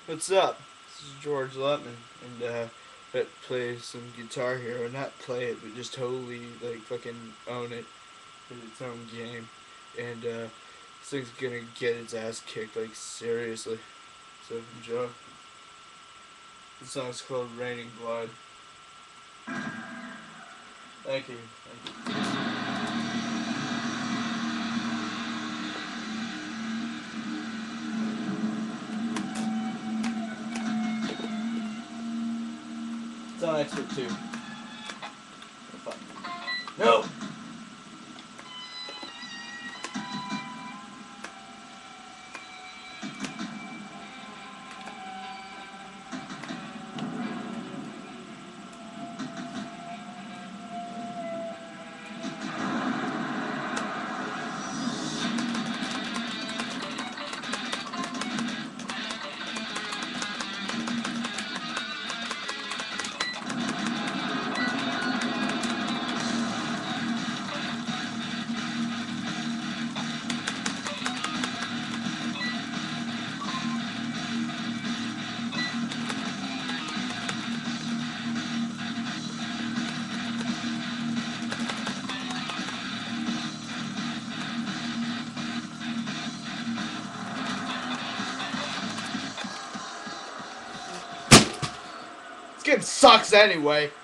What's up? This is George Lutman, and I play some Guitar Hero. Not play it, but just totally like fucking own it in its own game. And this thing's gonna get its ass kicked, like seriously. So enjoy. The song's called Raining Blood. Thank you. Thank you. It's on expert too. No! This game sucks anyway.